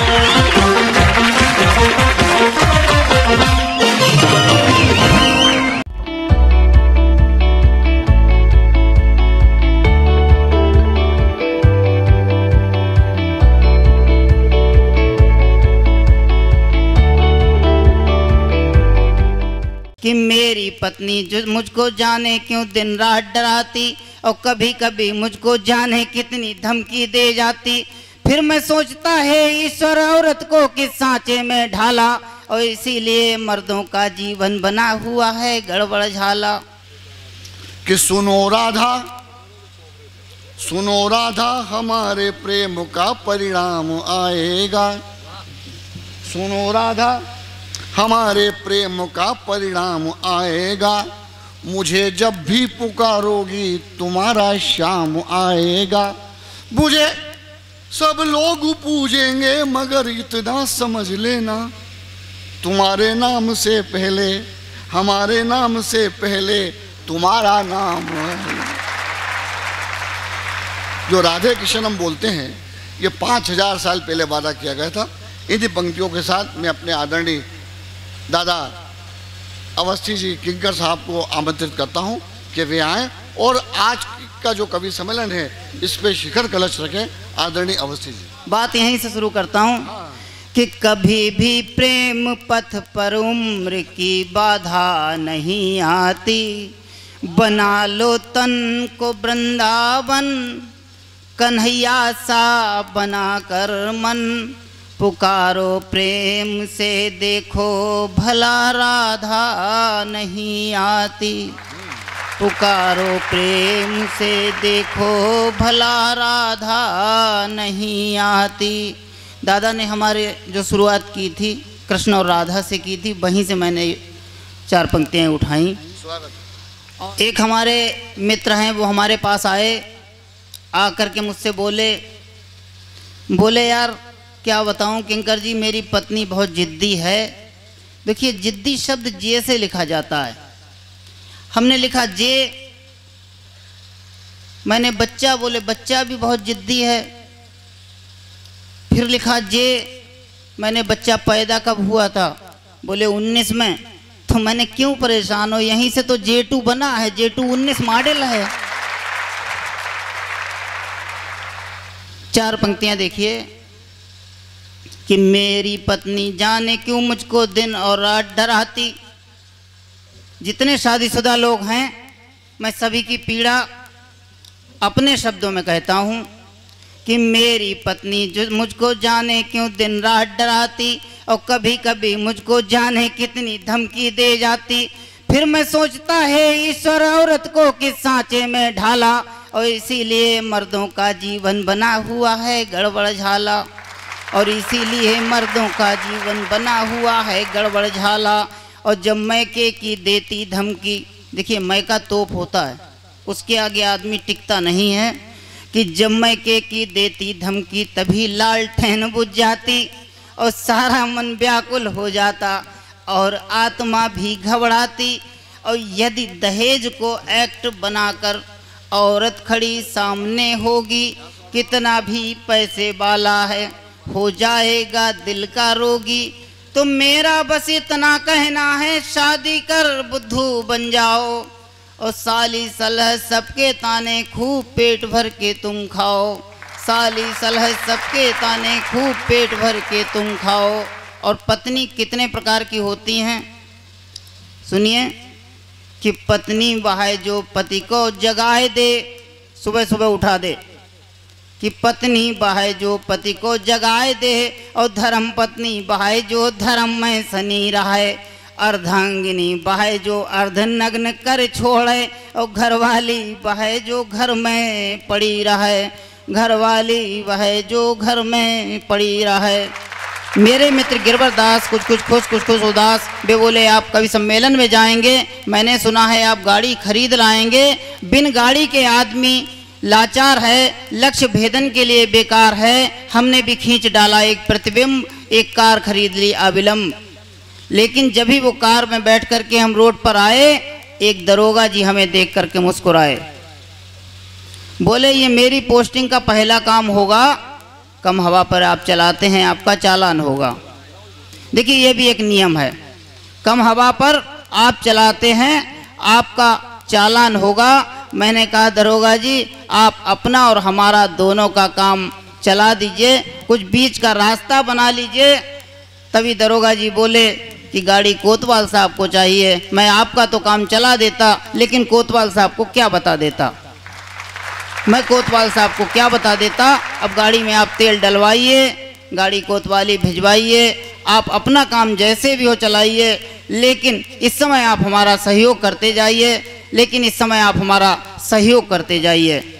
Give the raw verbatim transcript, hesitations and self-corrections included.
कि मेरी पत्नी जो मुझको जाने क्यों दिन रात डराती और कभी कभी मुझको जाने कितनी धमकी दे जाती। फिर मैं सोचता है ईश्वर औरत को किस सांचे में ढाला और इसीलिए मर्दों का जीवन बना हुआ है गड़बड़ झाला। कि सुनो राधा सुनो राधा हमारे प्रेम का परिणाम आएगा। सुनो राधा हमारे प्रेम का परिणाम आएगा। मुझे जब भी पुकारोगी तुम्हारा शाम आएगा। मुझे सब लोग पूजेंगे मगर इतना समझ लेना तुम्हारे नाम से पहले हमारे नाम से पहले तुम्हारा नाम है। जो राधे कृष्ण हम बोलते हैं ये पाँच हजार साल पहले वादा किया गया था। इन्हीं पंक्तियों के साथ मैं अपने आदरणीय दादा अवस्थी जी किंकर साहब को आमंत्रित करता हूं कि वे आएं और आज का जो कवि सम्मेलन है इस पे शिखर कलश रखें। आदरणीय अवस्थी जी, बात यहीं से शुरू करता हूं। हाँ। कि कभी भी प्रेम पथ पर उम्र की बाधा नहीं आती। बना लो तन को वृंदावन कन्हैया सा बना कर मन। पुकारो प्रेम से देखो भला राधा नहीं आती। पुकारो प्रेम से देखो भला राधा नहीं आती। दादा ने हमारे जो शुरुआत की थी कृष्ण और राधा से की थी, वहीं से मैंने चार पंक्तियाँ उठाई। एक हमारे मित्र हैं वो हमारे पास आए, आकर के मुझसे बोले बोले यार क्या बताऊं किंकर जी, मेरी पत्नी बहुत जिद्दी है। देखिए जिद्दी शब्द जे से लिखा जाता है, हमने लिखा जे। मैंने बच्चा बोले बच्चा भी बहुत जिद्दी है, फिर लिखा जे। मैंने बच्चा पैदा कब हुआ था, बोले उन्नीस में। तो मैंने क्यों परेशान हो, यहीं से तो जे टू बना है, जे टू उन्नीस मॉडल है। चार पंक्तियां देखिए कि मेरी पत्नी जाने क्यों मुझको दिन और रात डराती। जितने शादीशुदा लोग हैं मैं सभी की पीड़ा अपने शब्दों में कहता हूँ कि मेरी पत्नी जो मुझको जाने क्यों दिन रात डराती और कभी कभी मुझको जाने कितनी धमकी दे जाती। फिर मैं सोचता है ईश्वर औरत को किस सांचे में ढाला और इसीलिए मर्दों का जीवन बना हुआ है गड़बड़ झाला। और इसीलिए मर्दों का जीवन बना हुआ है गड़बड़ झाला। और जब मैके की देती धमकी, देखिए मैका तोप होता है, उसके आगे आदमी टिकता नहीं है। कि जब मैके की देती धमकी तभी लालटेन बुझ जाती और सारा मन व्याकुल हो जाता और आत्मा भी घबराती। और यदि दहेज को एक्ट बनाकर औरत खड़ी सामने होगी, कितना भी पैसे वाला है हो जाएगा दिल का रोगी। तो मेरा बस इतना कहना है शादी कर बुद्धू बन जाओ और साली सलह सबके ताने खूब पेट भर के तुम खाओ। साली सलह सबके ताने खूब पेट भर के तुम खाओ। और पत्नी कितने प्रकार की होती हैं सुनिए। कि पत्नी वह है जो पति को जगाए दे, सुबह सुबह उठा दे। कि पत्नी वह है जो पति को जगाए दे और धर्म पत्नी वह है जो धर्म में सनी रहे। अर्धांगिनी वह है जो अर्धनग्न कर छोड़े और घरवाली वह है जो घर में पड़ी रहे। घरवाली वह है जो घर में पड़ी रहे। मेरे मित्र गिरवर दास कुछ कुछ खुश कुछ कुछ उदास वे बोले आप कवि सम्मेलन में जाएंगे, मैंने सुना है आप गाड़ी खरीद लाएंगे। बिन गाड़ी के आदमी लाचार है, लक्ष्य भेदन के लिए बेकार है। हमने भी खींच डाला एक प्रतिबिंब, एक कार खरीद ली अविलंब। लेकिन जब भी वो कार में बैठ करके हम रोड पर आए, एक दरोगा जी हमें देख करके मुस्कुराए। बोले ये मेरी पोस्टिंग का पहला काम होगा कम हवा पर आप चलाते हैं आपका चालान होगा। देखिए ये भी एक नियम है, कम हवा पर आप चलाते हैं आपका चालान होगा। मैंने कहा दरोगा जी आप अपना और हमारा दोनों का काम चला दीजिए, कुछ बीच का रास्ता बना लीजिए। तभी दरोगा जी बोले कि गाड़ी कोतवाल साहब को चाहिए। मैं आपका तो काम चला देता लेकिन कोतवाल साहब को क्या बता देता, मैं कोतवाल साहब को क्या बता देता। अब गाड़ी में आप तेल डलवाइए, गाड़ी कोतवाली भिजवाइए, आप अपना काम जैसे भी हो चलाइए, लेकिन इस समय आप हमारा सहयोग करते जाइए, लेकिन इस समय आप हमारा सहयोग करते जाइए।